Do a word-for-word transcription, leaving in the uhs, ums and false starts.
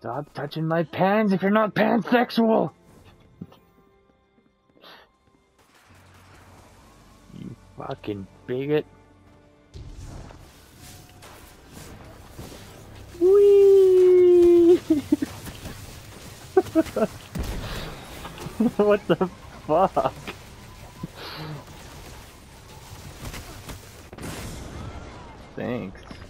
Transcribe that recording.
Stop touching my pants if you're not pansexual! You fucking bigot. Whee! What the fuck? Thanks.